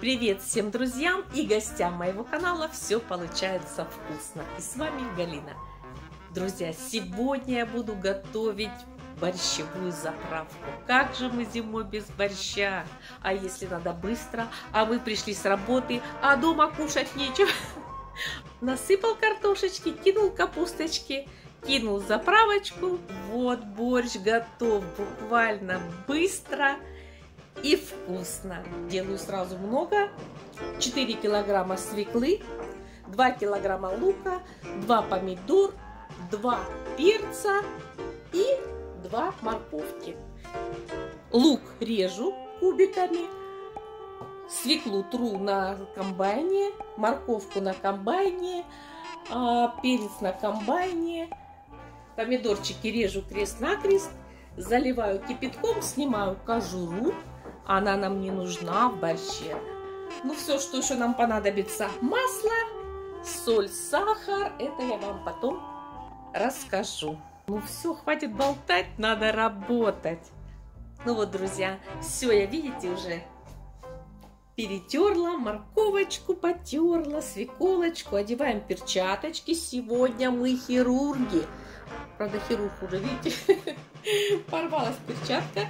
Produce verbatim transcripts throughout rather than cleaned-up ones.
Привет всем друзьям и гостям моего канала «Все получается вкусно». И с вами Галина. Друзья, сегодня я буду готовить борщевую заправку. Как же мы зимой без борща? А если надо быстро, а вы пришли с работы, а дома кушать нечего? Насыпал картошечки, кинул капусточки, кинул заправочку. Вот борщ готов буквально быстро и вкусно. Делаю сразу много. четыре килограмма свеклы, два килограмма лука, два помидор, два перца и два морковки. Лук режу кубиками, свеклу тру на комбайне, морковку на комбайне, перец на комбайне, помидорчики режу крест-накрест, заливаю кипятком, снимаю кожуру. Она нам не нужна в борще. Ну, все, что еще нам понадобится: масло, соль, сахар. Это я вам потом расскажу. Ну, все, хватит болтать, надо работать. Ну вот, друзья, все, я, видите, уже перетерла, морковочку потерла, свеколочку. Одеваем перчаточки. Сегодня мы хирурги. Правда, хирург уже, видите, порвалась перчатка.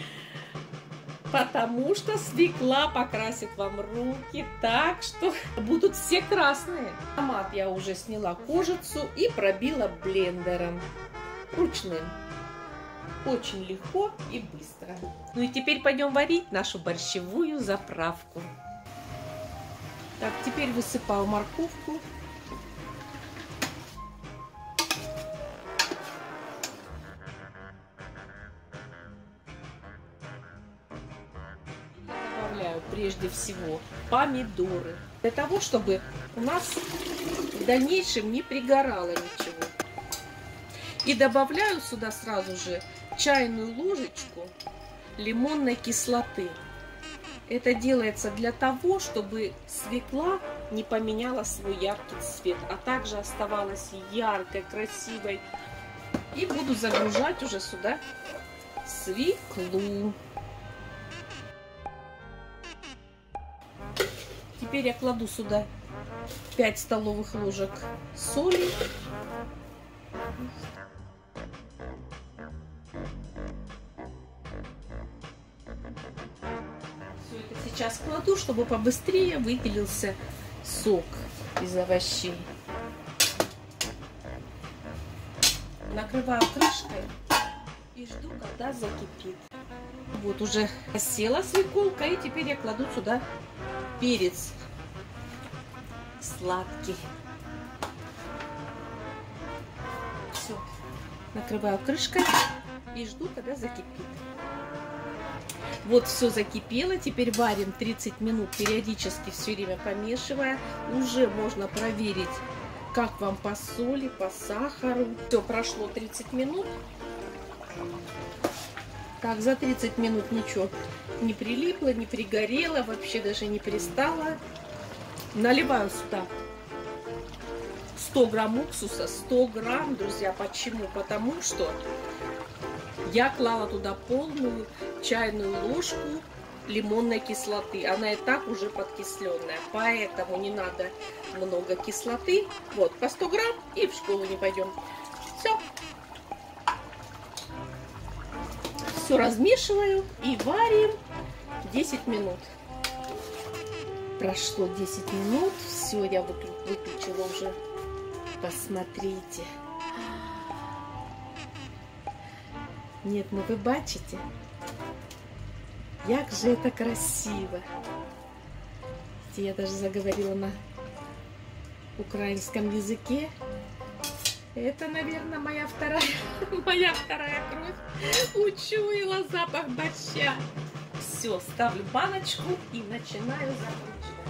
Потому что свекла покрасит вам руки так, что будут все красные. Томат я уже сняла кожицу и пробила блендером ручным. Очень легко и быстро. Ну и теперь пойдем варить нашу борщевую заправку. Так, теперь высыпаю морковку. Прежде всего помидоры, для того, чтобы у нас в дальнейшем не пригорало ничего. И добавляю сюда сразу же чайную ложечку лимонной кислоты. Это делается для того, чтобы свекла не поменяла свой яркий цвет, а также оставалась яркой, красивой. И буду загружать уже сюда свеклу. Теперь я кладу сюда пять столовых ложек соли. Все это сейчас кладу, чтобы побыстрее выделился сок из овощей. Накрываю крышкой и жду, когда закипит. Вот уже села свеколка, и теперь я кладу сюда перец сладкий. Все, накрываю крышкой и жду, когда закипит. Вот все закипело, теперь варим тридцать минут, периодически все время помешивая. Уже можно проверить, как вам по соли, по сахару. Все, прошло тридцать минут. Так, за тридцать минут ничего не прилипло, не пригорело, вообще даже не пристало. Наливаю сюда сто грамм уксуса, сто грамм, друзья. Почему? Потому что я клала туда полную чайную ложку лимонной кислоты. Она и так уже подкисленная, поэтому не надо много кислоты. Вот, по сто грамм, и в школу не пойдем. Все. Все размешиваю и варим десять минут. Прошло десять минут. Все, я выключила уже. Посмотрите. Нет, ну вы бачите? Як же это красиво. Я даже заговорила на украинском языке. Это, наверное, моя вторая, моя вторая кровь учуяла запах борща. Все, ставлю баночку и начинаю закручивать.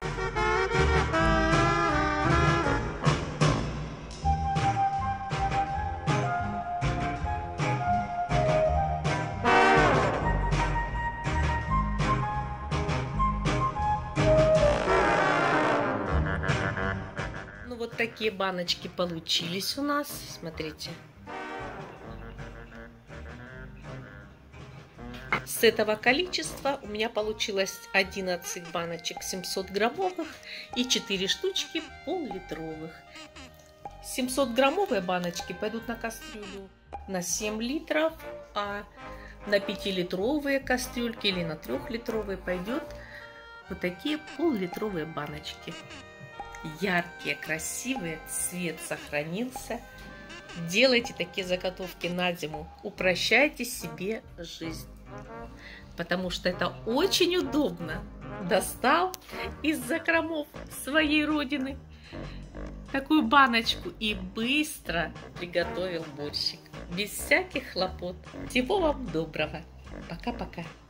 Ну вот такие баночки получились у нас. Смотрите. С этого количества у меня получилось одиннадцать баночек семьсот граммовых и четыре штучки пол-литровых. семьсот граммовые баночки пойдут на кастрюлю на семь литров, а на пятилитровые кастрюльки или на трехлитровые пойдет вот такие пол-литровые баночки. Яркие, красивые, цвет сохранился. Делайте такие заготовки на зиму, упрощайте себе жизнь, потому что это очень удобно. Достал из закромов своей родины такую баночку и быстро приготовил борщик, без всяких хлопот. Всего вам доброго. Пока-пока.